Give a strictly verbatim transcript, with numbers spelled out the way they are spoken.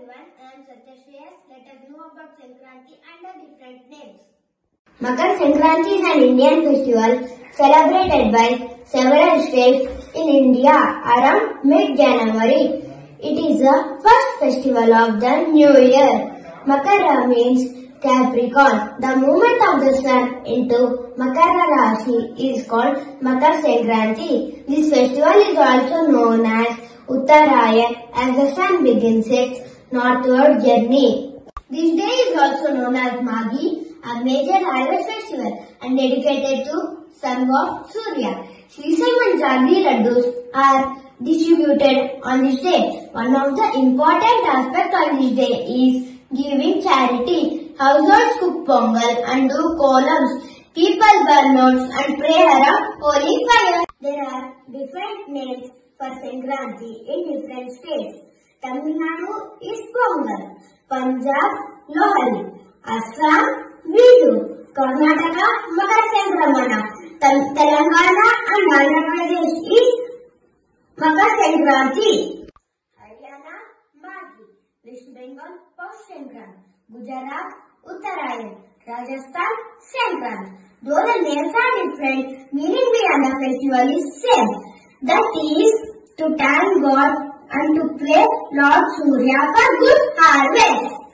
everyone, I am Satyashreyas. Let us know about Sankranti and the different names. Makar Sankranti is an Indian festival celebrated by several states in India around mid-January. It is the first festival of the new year. Makara means Capricorn. The movement of the sun into Makara Rashi is called Makar Sankranti. This festival is also known as Uttarayan as the sun begins its northward journey. This day is also known as Maghi, a major harvest festival and dedicated to sun god Surya. Sesame and jaggery laddus are distributed on this day. One of the important aspects of this day is giving charity. Households cook pongal and do columns. People burn notes and pray around holy fire. There are different names for Sankranti in different states. Tamil Nadu is Pongal, Punjab Lohari, Assam Vidu, Karnataka Makar Sankramana, Telangana and Andhra Pradesh is Makar Sankranti, Haryana Maghi, West Bengal Paus Sankranti, Gujarat Uttarayan, Rajasthan Sankranti. Though the names are different, meaning behind the festival is same. That is to thank God and to praise Lord Surya for good harvest.